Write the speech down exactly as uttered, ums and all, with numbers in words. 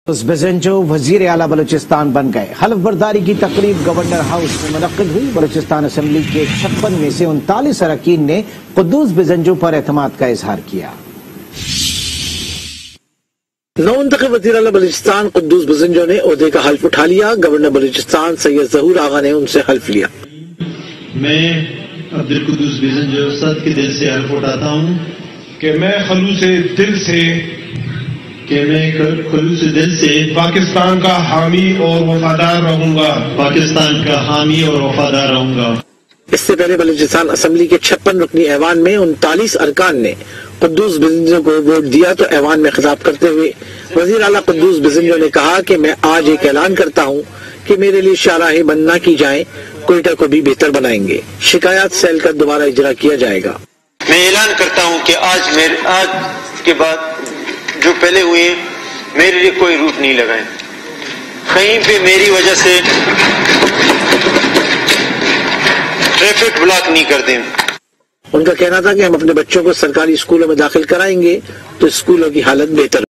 قدوس بزنجو وزیر-اعلیٰ بلوچستان بن گئے۔ حلف برداری کی تقریب گورنر ہاؤس میں منعقد ہوئی۔ بلوچستان اسمبلی کے چھپن میں سے انتالیس اراکین نے قدوس بزنجو پر اعتماد کا اظہار کیا۔ نو منتخب وزیر اعلیٰ بلوچستان قدوس بزنجو نے عہدے کا حلف اٹھا لیا۔ گورنر بلوچستان سید ظہور آغا نے ان سے حلف لیا۔ میں عبدل قدوس بزنجو صد کے دل سے حلف اٹھاتا ہوں کہ میں خلوص دل سے کہ میں خلوص دل سے پاکستان کا حامی اور وفادار رہوں گا پاکستان کا حامی اور وفادار رہوں گا۔ اس سے پہلے بلوچستان اسمبلی کے چھپن رکنی ایوان میں انتالیس ارکان نے قدوس بزنجو کو ووٹ دیا تو ایوان میں خطاب کرتے ہوئے وزیر اعلیٰ قدوس بزنجو نے کہا کہ میں آج ایک اعلان کرتا ہوں کہ میرے لیے شاہراہیں بند نہ کی جائیں، کوئٹہ کو بھی بہتر بنائیں گے۔ شکایات سیل کا دوبارہ اجرا کیا جائے گا۔ میں اعلان کرتا ہوں کہ آج میرے آج کے بعد جو پہلے ہوئے ہیں میرے لیے کوئی روٹ نہیں لگائیں، کہیں پہ میری وجہ سے ٹریفک بلاک نہیں کر دیں۔ ان کا کہنا تھا کہ ہم اپنے بچوں کو سرکاری اسکولوں میں داخل کرائیں گے تو اسکولوں کی حالت بہتر